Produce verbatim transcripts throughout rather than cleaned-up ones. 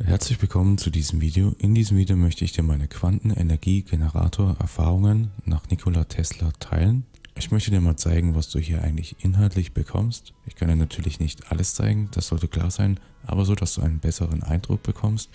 Herzlich willkommen zu diesem Video. In diesem Video möchte ich dir meine Quantenenergie-Generator-Erfahrungen nach Nikola Tesla teilen. Ich möchte dir mal zeigen, was du hier eigentlich inhaltlich bekommst. Ich kann dir natürlich nicht alles zeigen, das sollte klar sein, aber so, dass du einen besseren Eindruck bekommst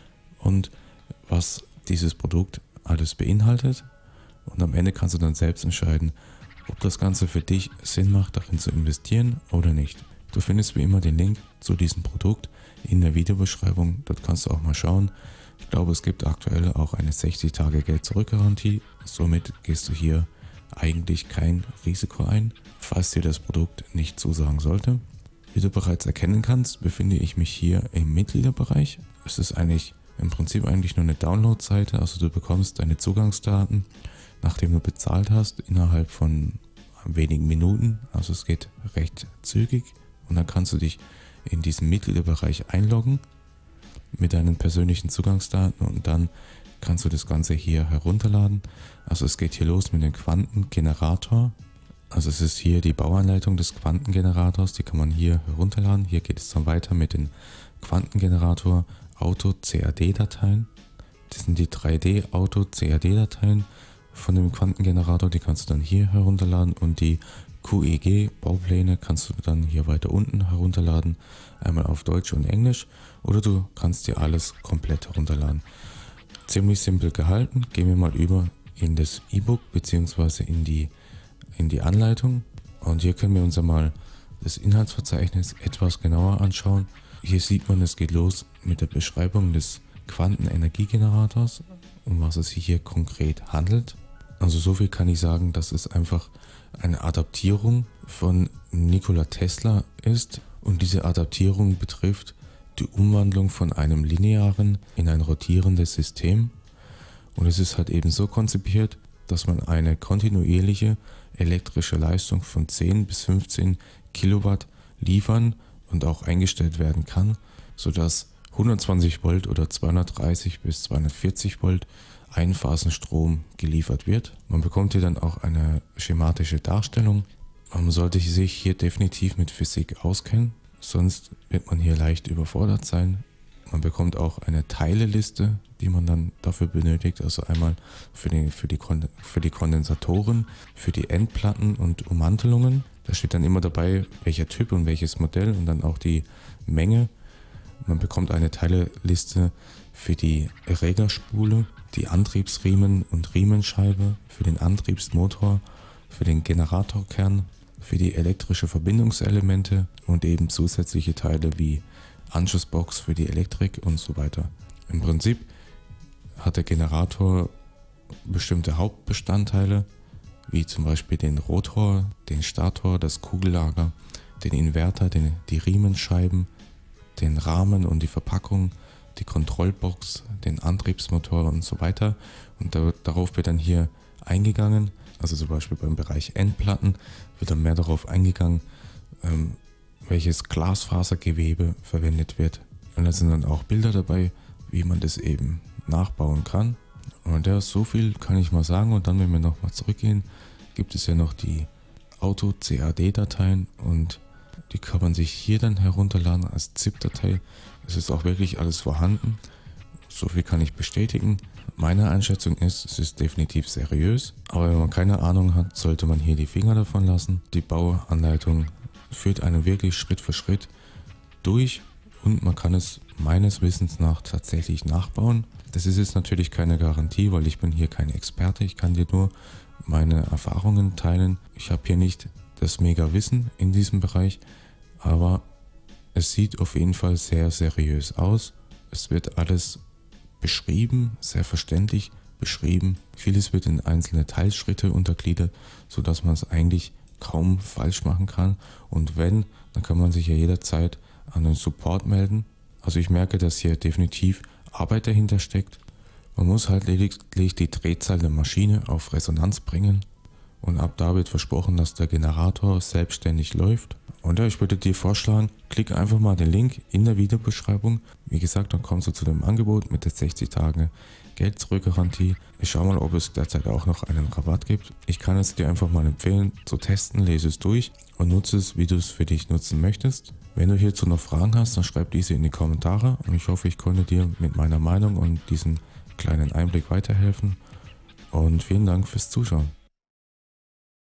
und was dieses Produkt alles beinhaltet. Und am Ende kannst du dann selbst entscheiden, ob das Ganze für dich Sinn macht, darin zu investieren oder nicht. Du findest wie immer den Link zu diesem Produkt in der Videobeschreibung. Dort kannst du auch mal schauen. Ich glaube, es gibt aktuell auch eine sechzig Tage Geld-Zurück-Garantie. Somit gehst du hier eigentlich kein Risiko ein, falls dir das Produkt nicht zusagen sollte. Wie du bereits erkennen kannst, befinde ich mich hier im Mitgliederbereich. Es ist eigentlich im Prinzip eigentlich nur eine Download-Seite, also du bekommst deine Zugangsdaten, nachdem du bezahlt hast, innerhalb von wenigen Minuten. Also es geht recht zügig und dann kannst du dich in diesen Mitgliederbereich einloggen mit deinen persönlichen Zugangsdaten und dann kannst du das Ganze hier herunterladen. Also es geht hier los mit dem Quantengenerator. Also es ist hier die Bauanleitung des Quantengenerators, die kann man hier herunterladen. Hier geht es dann weiter mit dem Quantengenerator Auto C A D-Dateien. Das sind die drei D Auto C A D-Dateien von dem Quantengenerator, die kannst du dann hier herunterladen und die Q E G-Baupläne kannst du dann hier weiter unten herunterladen, einmal auf Deutsch und Englisch, oder du kannst dir alles komplett herunterladen. Ziemlich simpel gehalten. Gehen wir mal über in das E-Book bzw. in die, in die Anleitung und hier können wir uns einmal das Inhaltsverzeichnis etwas genauer anschauen. Hier sieht man, es geht los mit der Beschreibung des Quantenenergiegenerators, um was es sich hier konkret handelt. Also so viel kann ich sagen, dass es einfach eine Adaptierung von Nikola Tesla ist und diese Adaptierung betrifft die Umwandlung von einem linearen in ein rotierendes System und es ist halt eben so konzipiert, dass man eine kontinuierliche elektrische Leistung von zehn bis fünfzehn Kilowatt liefern und auch eingestellt werden kann, sodass hundertzwanzig Volt oder zweihundertdreißig bis zweihundertvierzig Volt Einphasenstrom geliefert wird. Man bekommt hier dann auch eine schematische Darstellung. Man sollte sich hier definitiv mit Physik auskennen, sonst wird man hier leicht überfordert sein. Man bekommt auch eine Teileliste, die man dann dafür benötigt, also einmal für die, für die, für die Kondensatoren, für die Endplatten und Ummantelungen. Da steht dann immer dabei, welcher Typ und welches Modell und dann auch die Menge. Man bekommt eine Teileliste für die Reglerspule, die Antriebsriemen und Riemenscheibe, für den Antriebsmotor, für den Generatorkern, für die elektrische Verbindungselemente und eben zusätzliche Teile wie Anschlussbox für die Elektrik und so weiter. Im Prinzip hat der Generator bestimmte Hauptbestandteile, wie zum Beispiel den Rotor, den Stator, das Kugellager, den Inverter, den, die Riemenscheiben, den Rahmen und die Verpackung, die Kontrollbox, den Antriebsmotor und so weiter. Und da, darauf wird dann hier eingegangen, also zum Beispiel beim Bereich Endplatten wird dann mehr darauf eingegangen, ähm, welches Glasfasergewebe verwendet wird. Und da sind dann auch Bilder dabei, wie man das eben nachbauen kann. Und ja, so viel kann ich mal sagen. Und dann, wenn wir nochmal zurückgehen, gibt es ja noch die Auto C A D-Dateien und die kann man sich hier dann herunterladen als ZIP-Datei. Es ist auch wirklich alles vorhanden. So viel kann ich bestätigen. Meine Einschätzung ist, es ist definitiv seriös. Aber wenn man keine Ahnung hat, sollte man hier die Finger davon lassen. Die Bauanleitung führt einen wirklich Schritt für Schritt durch und man kann es meines Wissens nach tatsächlich nachbauen. Das ist jetzt natürlich keine Garantie, weil ich bin hier kein Experte. Ich kann dir nur meine Erfahrungen teilen. Ich habe hier nicht das Mega-Wissen in diesem Bereich, aber es sieht auf jeden Fall sehr seriös aus. Es wird alles beschrieben, sehr verständlich beschrieben. Vieles wird in einzelne Teilschritte untergliedert, sodass man es eigentlich kaum falsch machen kann. Und wenn, dann kann man sich ja jederzeit an den Support melden. Also ich merke, dass hier definitiv Arbeit dahinter steckt. Man muss halt lediglich die Drehzahl der Maschine auf Resonanz bringen. Und ab da wird versprochen, dass der Generator selbstständig läuft. Und ja, ich würde dir vorschlagen, klick einfach mal den Link in der Videobeschreibung. Wie gesagt, dann kommst du zu dem Angebot mit der sechzig Tage Geld-Zurück-Garantie. Ich schau mal, ob es derzeit auch noch einen Rabatt gibt. Ich kann es dir einfach mal empfehlen, zu testen, lese es durch und nutze es, wie du es für dich nutzen möchtest. Wenn du hierzu noch Fragen hast, dann schreib diese in die Kommentare und ich hoffe, ich konnte dir mit meiner Meinung und diesem kleinen Einblick weiterhelfen. Und vielen Dank fürs Zuschauen.